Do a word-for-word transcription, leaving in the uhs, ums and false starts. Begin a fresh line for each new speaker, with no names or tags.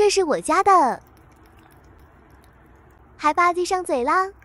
这是我家的，还吧唧上嘴啦。